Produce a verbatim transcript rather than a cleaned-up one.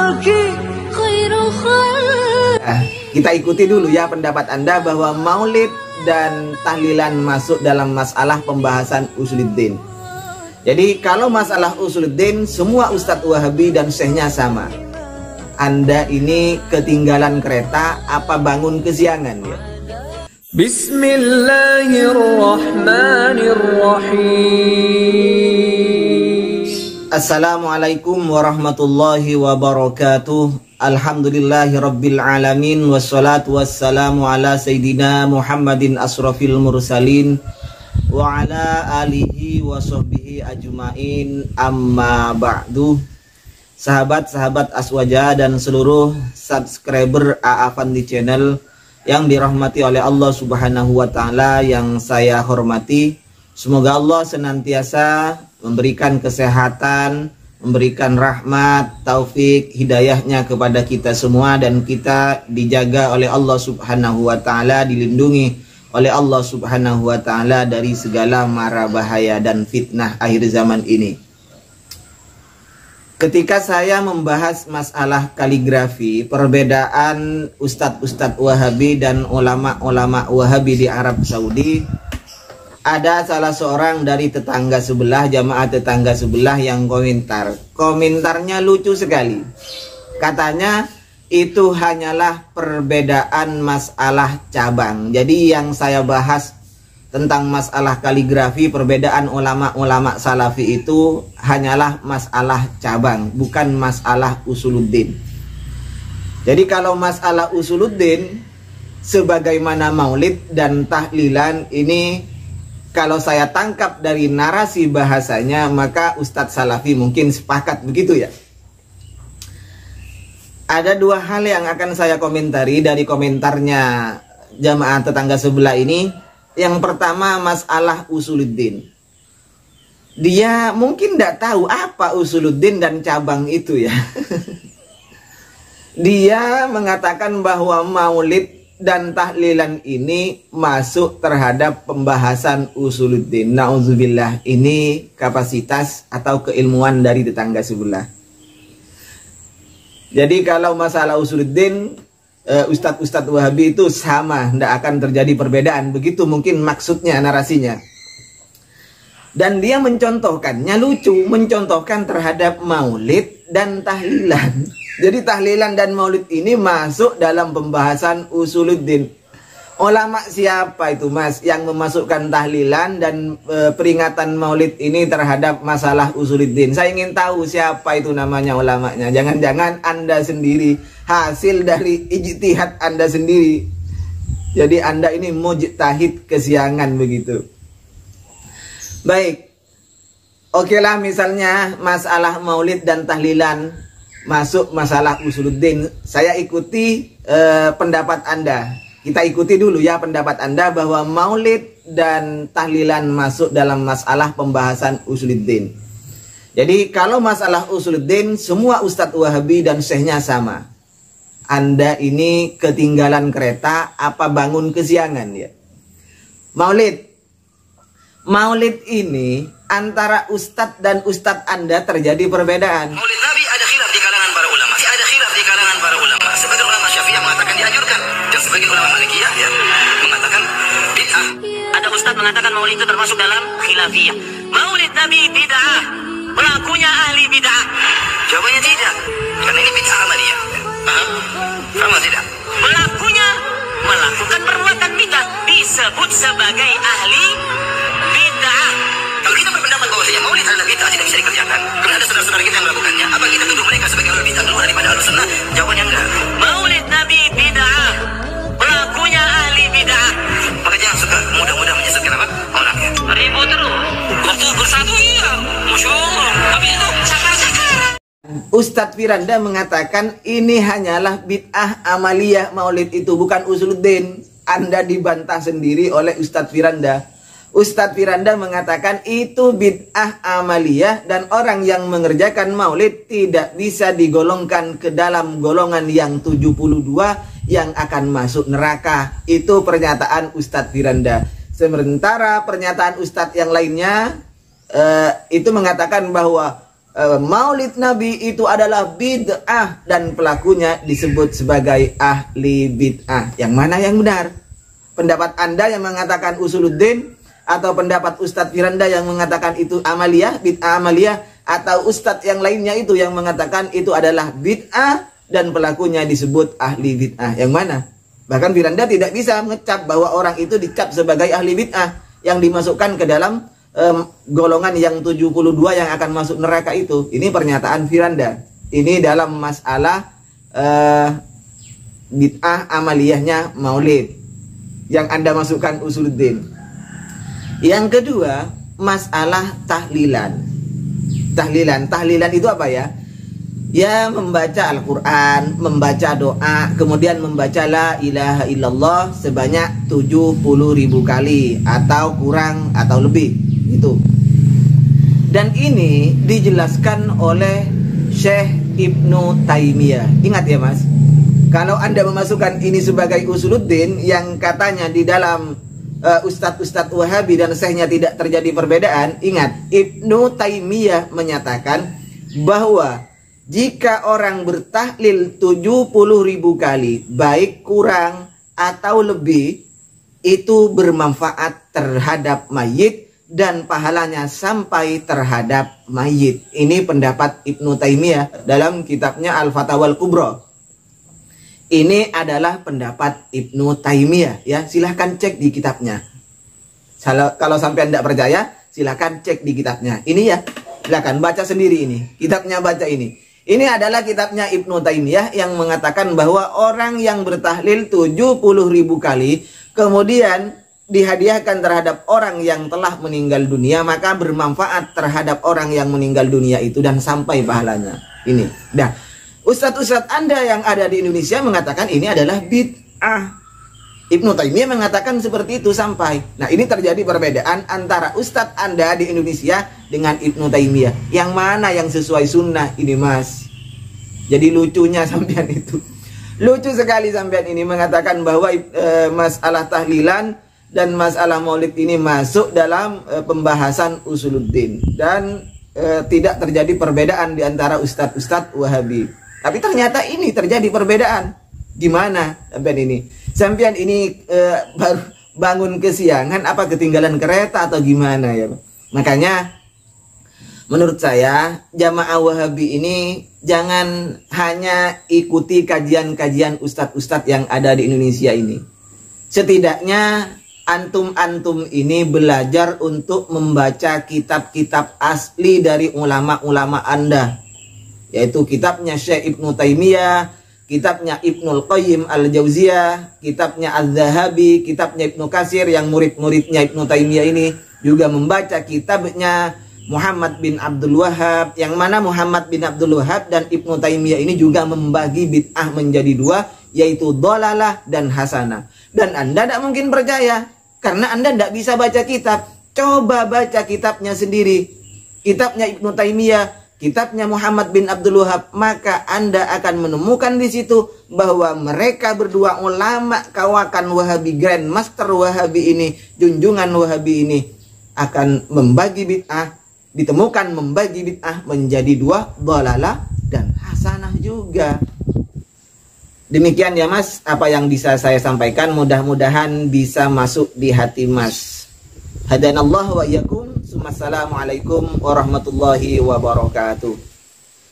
Nah, kita ikuti dulu ya pendapat Anda bahwa maulid dan tahlilan masuk dalam masalah pembahasan usuluddin. Jadi kalau masalah usuluddin, semua Ustadz Wahabi dan syekhnya sama. Anda ini ketinggalan kereta apa bangun kesiangan ya? Bismillahirrahmanirrahim. Assalamualaikum warahmatullahi wabarakatuh. Alhamdulillahi rabbil alamin. Wassalatu wassalamu ala sayyidina Muhammadin asrafil mursalin wa ala alihi wa sahbihi ajma'in. Amma ba'du. Sahabat-sahabat Aswaja dan seluruh subscriber A A Fandi Channel yang dirahmati oleh Allah Subhanahu wa Ta'ala, yang saya hormati, semoga Allah senantiasa memberikan kesehatan, memberikan rahmat, taufik, hidayahnya kepada kita semua, dan kita dijaga oleh Allah Subhanahu wa Ta'ala, dilindungi oleh Allah Subhanahu wa Ta'ala dari segala mara bahaya dan fitnah akhir zaman ini. Ketika saya membahas masalah kaligrafi, perbedaan ustadz-ustadz Wahabi dan ulama-ulama Wahabi di Arab Saudi, ada salah seorang dari tetangga sebelah, jamaah tetangga sebelah yang komentar. Komentarnya lucu sekali. Katanya itu hanyalah perbedaan masalah cabang. Jadi yang saya bahas tentang masalah kaligrafi, perbedaan ulama-ulama salafi itu hanyalah masalah cabang, bukan masalah usuluddin. Jadi kalau masalah usuluddin, sebagaimana maulid dan tahlilan ini, kalau saya tangkap dari narasi bahasanya, maka Ustadz Salafi mungkin sepakat begitu ya. Ada dua hal yang akan saya komentari dari komentarnya jamaah tetangga sebelah ini. Yang pertama, masalah usuluddin. Dia mungkin tidak tahu apa usuluddin dan cabang itu ya. Dia mengatakan bahwa maulid dan tahlilan ini masuk terhadap pembahasan usuluddin. Nauzubillah, ini kapasitas atau keilmuan dari tetangga sebelah. Jadi kalau masalah usuluddin, Uh, Ustadz-Ustadz Wahabi itu sama, tidak akan terjadi perbedaan. Begitu mungkin maksudnya, narasinya. Dan dia mencontohkannya lucu, mencontohkan terhadap maulid dan tahlilan. Jadi tahlilan dan maulid ini masuk dalam pembahasan usuluddin. Ulama siapa itu mas yang memasukkan tahlilan dan e, peringatan maulid ini terhadap masalah usuluddin? Saya ingin tahu siapa itu namanya ulamanya. Jangan-jangan Anda sendiri, hasil dari ijtihad Anda sendiri. Jadi Anda ini mujtahid kesiangan begitu. Baik. Oke lah, misalnya masalah maulid dan tahlilan masuk masalah usuluddin. Saya ikuti e, pendapat Anda. Kita ikuti dulu ya pendapat Anda bahwa maulid dan tahlilan masuk dalam masalah pembahasan usuluddin. Jadi kalau masalah usuluddin, semua Ustadz Wahabi dan syekhnya sama. Anda ini ketinggalan kereta apa bangun kesiangan ya? Maulid. Maulid ini antara Ustadz dan Ustadz Anda terjadi perbedaan. Maulid Nabi ada khilaf di kalangan para ulama. Ada khilaf di kalangan para ulama. Sebagian ulama Syafi'iyah mengatakan dianjurkan. Dan sebagian ulama Malikiyah ya, mengatakan bid'ah. Ada ustaz mengatakan maulid itu termasuk dalam khilafiyah. Maulid Nabi bid'ah, pelakunya ahli bid'ah. Jawabannya tidak, karena ini bid'ah amaliyah. Paham? Paham tidak? Pelakunya melakukan perbuatan bid'ah disebut sebagai ahli bid'ah. Kalau kita berpendapat bahwasanya maulid adalah bid'ah, tidak bisa dikerjakan, karena ada saudara-saudara kita yang melakukannya, apa kita tuduh mereka sebagai ahli bid'ah keluar daripada ahli sunnah? Jawabannya enggak. Maulid Nabi bid'ah, pelakunya ahli bid'ah. Maka jangan suka mudah-mudah menyesatkan apa? Orangnya. Ribut terus. Waktu bersatu iya, masya Allah. Tapi itu sakar-sakar. Ustadz Firanda mengatakan ini hanyalah bid'ah amaliyah maulid itu, bukan usuluddin. Anda dibantah sendiri oleh Ustadz Firanda. Ustadz Firanda mengatakan itu bid'ah amaliyah dan orang yang mengerjakan maulid tidak bisa digolongkan ke dalam golongan yang tujuh puluh dua yang akan masuk neraka. Itu pernyataan Ustadz Firanda. Sementara pernyataan Ustadz yang lainnya uh, itu mengatakan bahwa uh, Maulid Nabi itu adalah bid'ah dan pelakunya disebut sebagai ahli bid'ah. Yang mana yang benar? Pendapat Anda yang mengatakan usuluddin, atau pendapat Ustadz Firanda yang mengatakan itu amaliyah, bid'ah amaliyah, atau Ustadz yang lainnya itu yang mengatakan itu adalah bid'ah dan pelakunya disebut ahli bid'ah? Yang mana? Bahkan Firanda tidak bisa ngecap bahwa orang itu dicap sebagai ahli bid'ah yang dimasukkan ke dalam um, golongan yang tujuh puluh dua yang akan masuk neraka itu. Ini pernyataan Firanda. Ini dalam masalah uh, bid'ah amaliyahnya maulid yang Anda masukkan usuluddin. Yang kedua, masalah tahlilan. Tahlilan, tahlilan itu apa ya? Ya, membaca Al-Quran, membaca doa, kemudian membaca la ilaha illallah sebanyak tujuh puluh ribu kali, atau kurang atau lebih itu. Dan ini dijelaskan oleh Syekh Ibnu Taimiyah. Ingat ya Mas, kalau Anda memasukkan ini sebagai usuluddin yang katanya di dalam uh, Ustadz-Ustadz Wahabi dan Syekhnya tidak terjadi perbedaan, ingat, Ibnu Taimiyah menyatakan bahwa jika orang bertahlil tujuh puluh ribu kali, baik kurang atau lebih, itu bermanfaat terhadap mayit dan pahalanya sampai terhadap mayit. Ini pendapat Ibnu Taimiyah dalam kitabnya Al-Fatawal Kubra. Ini adalah pendapat Ibnu Taimiyah, ya. Silahkan cek di kitabnya. Kalau sampai tidak percaya, silahkan cek di kitabnya. Ini ya, silahkan baca sendiri ini. Kitabnya baca ini. Ini adalah kitabnya Ibnu Taimiyah yang mengatakan bahwa orang yang bertahlil tujuh puluh ribu kali kemudian dihadiahkan terhadap orang yang telah meninggal dunia, maka bermanfaat terhadap orang yang meninggal dunia itu dan sampai pahalanya. Ini. Dah, ustadz-ustadz Anda yang ada di Indonesia mengatakan ini adalah bid'ah. Ibnu Taimiyah mengatakan seperti itu sampai. Nah, ini terjadi perbedaan antara ustadz Anda di Indonesia dengan Ibnu Taimiyah. Yang mana yang sesuai sunnah ini Mas? Jadi lucunya sampean itu. Lucu sekali sampean ini mengatakan bahwa e, masalah tahlilan dan masalah maulid ini masuk dalam e, pembahasan usuluddin. Dan e, tidak terjadi perbedaan di antara ustadz-ustadz Wahabi. Tapi ternyata ini terjadi perbedaan. Gimana sampean ini? Sampean ini e, baru bangun kesiangan, apa ketinggalan kereta atau gimana ya? Makanya menurut saya jamaah Wahabi ini jangan hanya ikuti kajian-kajian ustadz-ustadz yang ada di Indonesia ini. Setidaknya antum-antum ini belajar untuk membaca kitab-kitab asli dari ulama-ulama Anda, yaitu kitabnya Syekh Ibnu Taimiyah, kitabnya Ibnul Qayyim Al-Jauziyah, kitabnya Az-Zahabi, kitabnya Ibnu Katsir yang murid-muridnya Ibnu Taimiyah ini juga membaca kitabnya Muhammad bin Abdul Wahhab, yang mana Muhammad bin Abdul Wahhab dan Ibnu Taimiyah ini juga membagi bid'ah menjadi dua, yaitu dhalalah dan hasanah. Dan Anda tidak mungkin percaya karena Anda tidak bisa baca kitab. Coba baca kitabnya sendiri, kitabnya Ibnu Taimiyah, kitabnya Muhammad bin Abdul Wahhab, maka Anda akan menemukan di situ bahwa mereka berdua ulama kawakan Wahabi, Grand Master Wahabi ini, junjungan Wahabi ini akan membagi bid'ah, ditemukan membagi bid'ah menjadi dua, dhalalah dan hasanah juga. Demikian ya Mas, apa yang bisa saya sampaikan, mudah-mudahan bisa masuk di hati Mas. Hadanallahu wa iyyakum. Assalamualaikum warahmatullahi wabarakatuh.